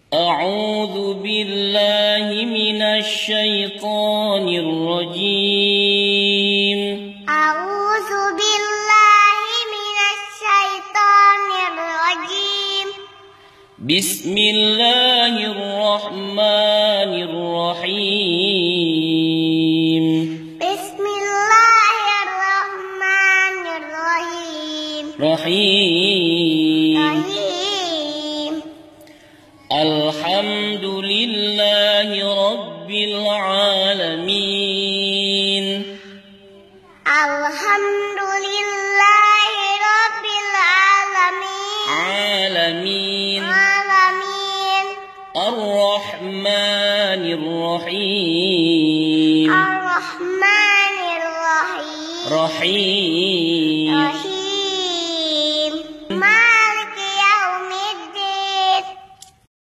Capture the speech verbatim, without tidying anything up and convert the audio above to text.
أعوذ بالله من الشيطان الرجيم. أعوذ بالله من الشيطان الرجيم. بسم الله الرحمن الرحيم. بسم الله الرحمن الرحيم. رحيم. رحيم. الحمد لله رب العالمين. الحمد لله رب العالمين. عالمين. عالمين. الرحمن الرحيم. الرحمن الرحيم. رحيم.